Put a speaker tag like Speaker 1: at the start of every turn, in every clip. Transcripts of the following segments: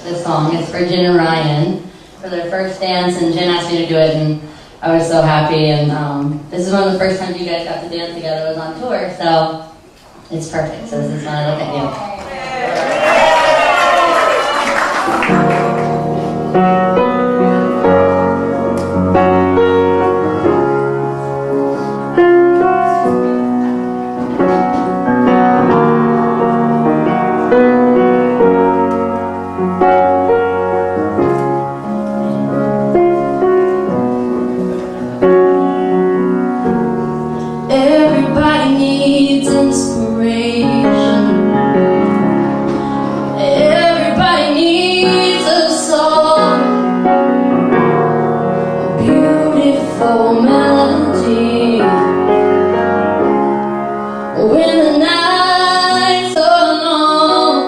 Speaker 1: this song. It's for Jen and Ryan for their first dance, and Jen asked me to do it, and I was so happy. And this is one of the first times you guys got to dance together. Was on tour, so it's perfect. So this is when I look at you.
Speaker 2: Everybody needs inspiration. Everybody needs a song, a beautiful melody. When the nights are long,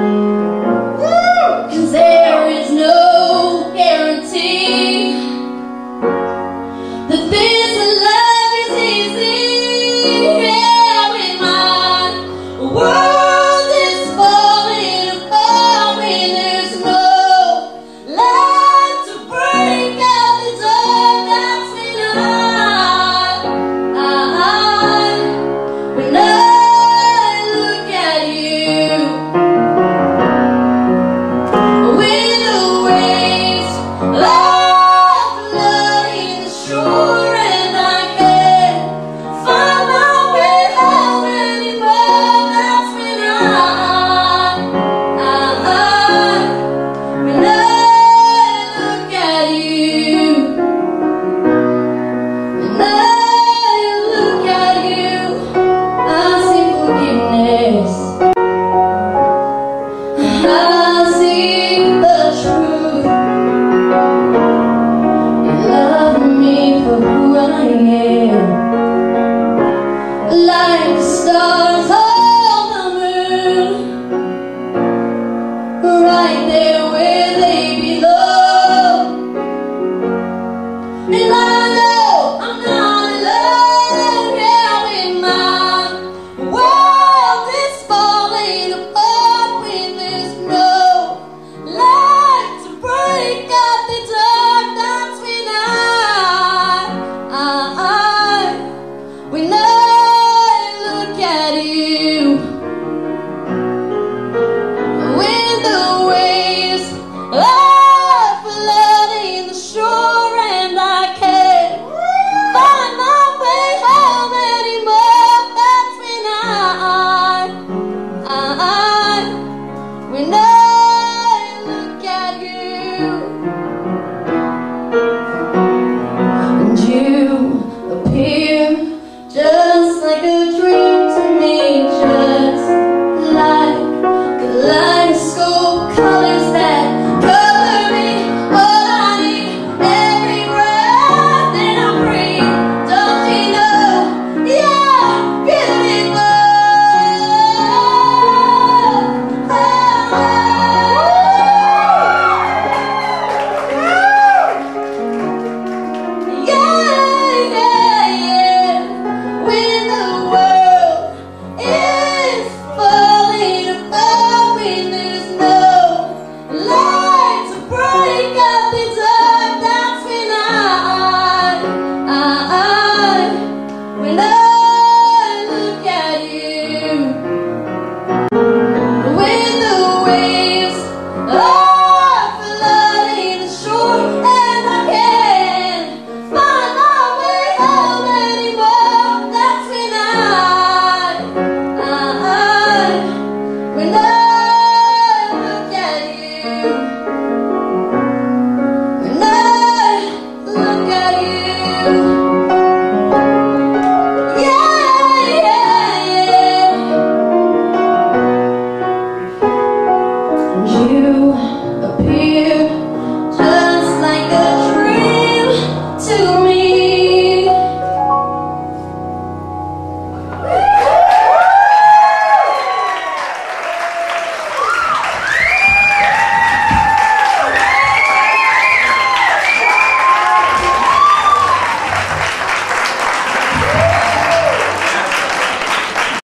Speaker 2: 'cause there is no guarantee that this love is easy. Yeah, when my world is falling apart, when there's no light to break out the dark, that's when when I look at you. With the waves of flooding the shore, and I can't find my way home anymore, that's when I look at you. When I look at you, I see forgiveness. I see the truth. You love me for who I am, like the stars on the moon, right there where they belong.